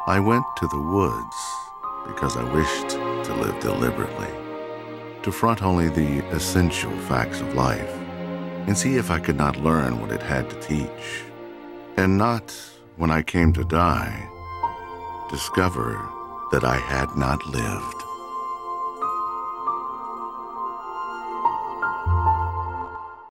I went to the woods because I wished to live deliberately, to front only the essential facts of life and see if I could not learn what it had to teach, and not, when I came to die, discover that I had not lived.